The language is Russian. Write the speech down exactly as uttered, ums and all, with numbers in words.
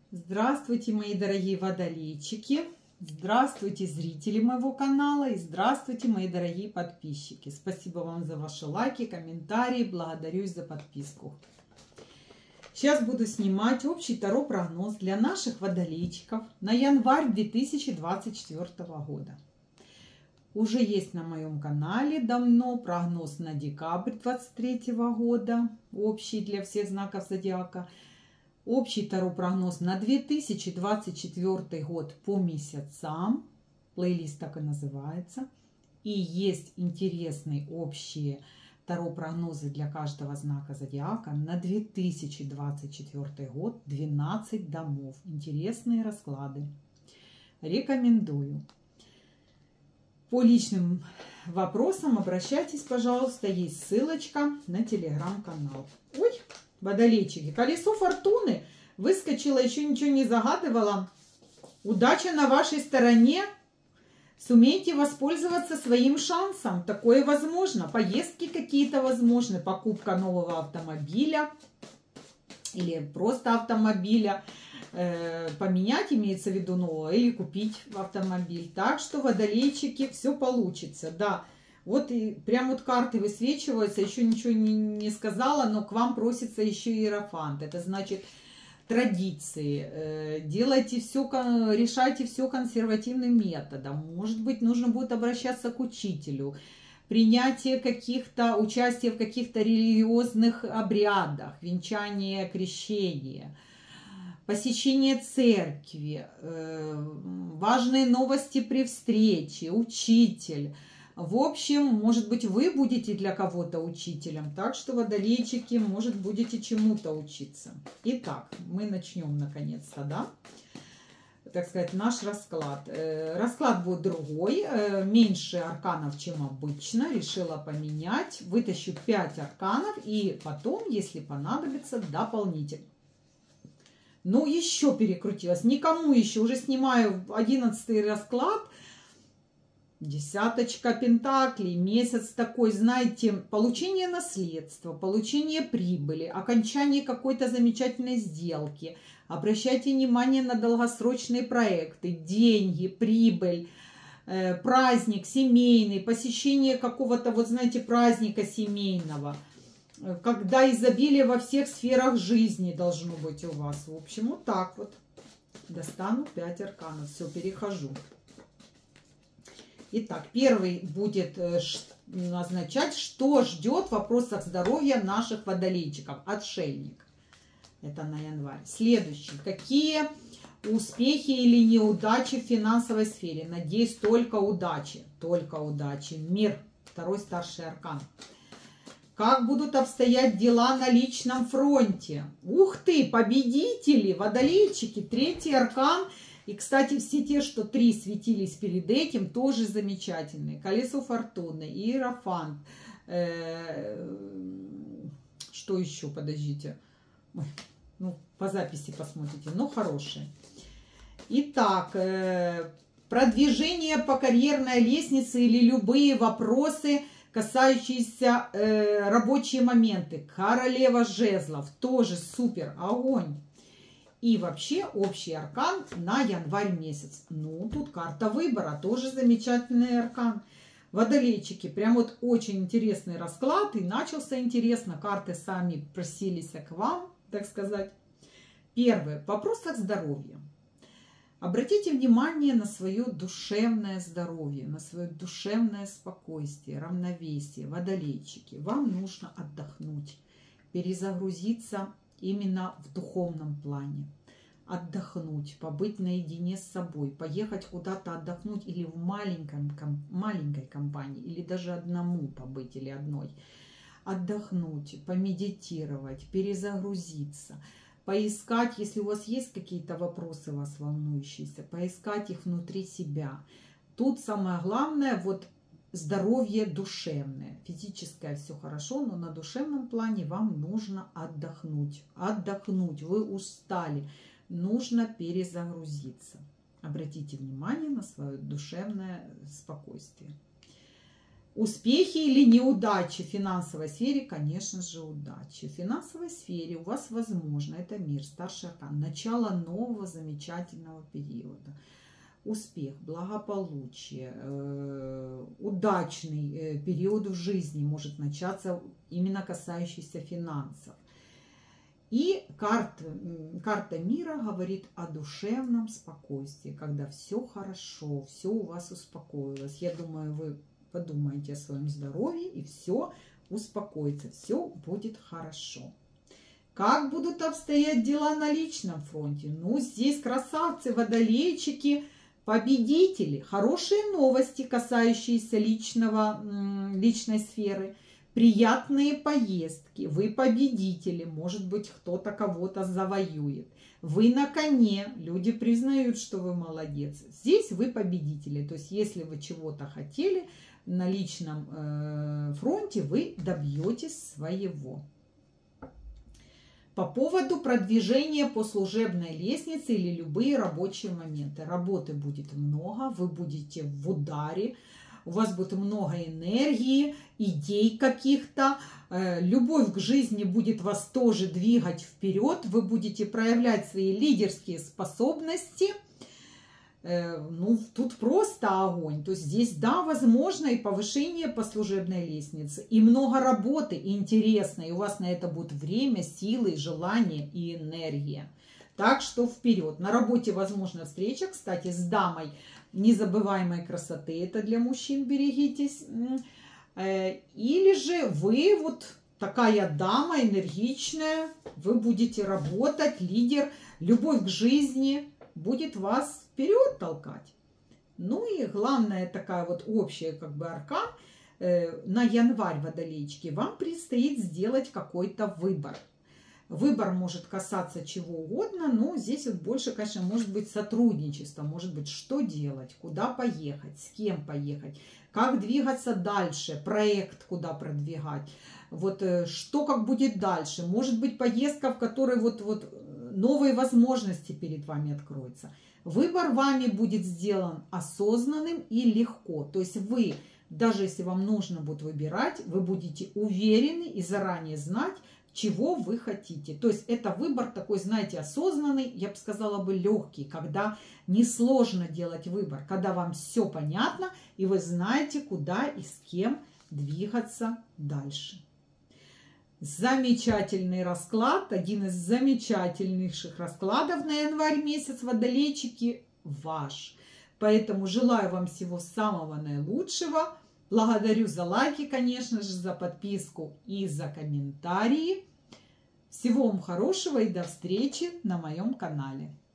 Здравствуйте, мои дорогие водолейчики! Здравствуйте, зрители моего канала! И здравствуйте, мои дорогие подписчики! Спасибо вам за ваши лайки, комментарии. Благодарюсь за подписку. Сейчас буду снимать общий таро-прогноз для наших водолейчиков на январь две тысячи двадцать четвёртого года. Уже есть на моем канале давно прогноз на декабрь две тысячи двадцать третьего года, общий для всех знаков зодиака. Общий таро-прогноз на две тысячи двадцать четвёртый год по месяцам. Плейлист так и называется. И есть интересные общие таро-прогнозы для каждого знака зодиака на две тысячи двадцать четвёртый год. двенадцать домов. Интересные расклады. Рекомендую. По личным вопросам обращайтесь, пожалуйста. Есть ссылочка на телеграм-канал. Ой! Водолейчики, колесо фортуны выскочило, еще ничего не загадывала. Удача на вашей стороне. Сумейте воспользоваться своим шансом. Такое возможно. Поездки какие-то возможны. Покупка нового автомобиля. Или просто автомобиля. Э, поменять, имеется в виду нового. Или купить автомобиль. Так что, водолейчики, все получится. Да. Вот и прям вот карты высвечиваются, еще ничего не, не сказала, но к вам просится еще иерофант. Это значит традиции. Делайте все, решайте все консервативным методом. Может быть, нужно будет обращаться к учителю. Принятие каких-то, участие в каких-то религиозных обрядах, венчание, крещение, посещение церкви, важные новости при встрече, учитель. В общем, может быть, вы будете для кого-то учителем, так что, водолейчики, может, будете чему-то учиться. Итак, мы начнем наконец-то, да, так сказать, наш расклад. Расклад будет другой, меньше арканов, чем обычно, решила поменять. Вытащу пять арканов и потом, если понадобится, дополнительно. Ну, еще перекрутилась, никому еще, уже снимаю одиннадцатый расклад. Десяточка пентаклей, месяц такой, знаете, получение наследства, получение прибыли, окончание какой-то замечательной сделки. Обращайте внимание на долгосрочные проекты, деньги, прибыль, э, праздник семейный, посещение какого-то, вот знаете, праздника семейного, когда изобилие во всех сферах жизни должно быть у вас. В общем, вот так вот. Достану пять арканов, все, перехожу. Итак, первый будет означать, что ждет в вопросах здоровья наших водолейчиков. Отшельник. Это на январь. Следующий. Какие успехи или неудачи в финансовой сфере? Надеюсь, только удачи. Только удачи. Мир. Второй старший аркан. Как будут обстоять дела на личном фронте? Ух ты, победители, водолейчики. Третий аркан. И, кстати, все те, что три светились перед этим, тоже замечательные. Колесо фортуны, иерофант. Э, что еще? Подождите. Ой, ну, по записи посмотрите. Но хорошие. Итак, э, продвижение по карьерной лестнице или любые вопросы, касающиеся э, рабочие моменты. Королева жезлов. Тоже супер. Огонь. И вообще общий аркан на январь месяц. Ну, тут карта выбора, тоже замечательный аркан. Водолейчики, прям вот очень интересный расклад. И начался интересно, карты сами просились к вам, так сказать. Первое, в вопросах здоровья. Обратите внимание на свое душевное здоровье, на свое душевное спокойствие, равновесие. Водолейчики, вам нужно отдохнуть, перезагрузиться именно в духовном плане. Отдохнуть, побыть наедине с собой, поехать куда-то отдохнуть или в маленьком, маленькой компании, или даже одному побыть, или одной. Отдохнуть, помедитировать, перезагрузиться, поискать, если у вас есть какие-то вопросы вас волнующиеся, поискать их внутри себя. Тут самое главное, вот, здоровье душевное. Физическое все хорошо, но на душевном плане вам нужно отдохнуть. Отдохнуть. Вы устали. Нужно перезагрузиться. Обратите внимание на свое душевное спокойствие. Успехи или неудачи в финансовой сфере? Конечно же, удачи. В финансовой сфере у вас возможно, это мир, старший аркан, начало нового замечательного периода. Успех, благополучие, э, удачный э, период в жизни может начаться, именно касающийся финансов. И карта, карта мира говорит о душевном спокойствии, когда все хорошо, все у вас успокоилось. Я думаю, вы подумайте о своем здоровье, и все успокоится, все будет хорошо. Как будут обстоять дела на личном фронте? Ну, здесь красавцы, водолейчики, победители. Хорошие новости, касающиеся личного, личной сферы. Приятные поездки. Вы победители. Может быть, кто-то кого-то завоюет. Вы на коне. Люди признают, что вы молодец. Здесь вы победители. То есть, если вы чего-то хотели на личном э, фронте, вы добьетесь своего. По поводу продвижения по служебной лестнице или любые рабочие моменты. Работы будет много, вы будете в ударе, у вас будет много энергии, идей каких-то. Любовь к жизни будет вас тоже двигать вперед, вы будете проявлять свои лидерские способности. Ну, тут просто огонь. То есть здесь, да, возможно и повышение по служебной лестнице, и много работы, и интересно, и у вас на это будет время, силы, желание и энергия. Так что вперед. На работе возможна встреча, кстати, с дамой незабываемой красоты. Это для мужчин, берегитесь. Или же вы вот такая дама энергичная, вы будете работать, лидер, любовь к жизни будет вас вперед толкать. Ну и главная такая вот общая как бы аркан э, на январь, водолейчики, вам предстоит сделать какой-то выбор. Выбор может касаться чего угодно, но здесь вот больше, конечно, может быть сотрудничество, может быть, что делать, куда поехать, с кем поехать, как двигаться дальше, проект куда продвигать, вот э, что как будет дальше, может быть поездка, в которой вот, вот новые возможности перед вами откроются. Выбор вами будет сделан осознанным и легко. То есть вы, даже если вам нужно будет выбирать, вы будете уверены и заранее знать, чего вы хотите. То есть это выбор такой, знаете, осознанный, я бы сказала бы легкий, когда несложно делать выбор, когда вам все понятно и вы знаете, куда и с кем двигаться дальше. Замечательный расклад, один из замечательнейших раскладов на январь месяц, водолейчики, ваш. Поэтому желаю вам всего самого наилучшего. Благодарю за лайки, конечно же, за подписку и за комментарии. Всего вам хорошего и до встречи на моем канале.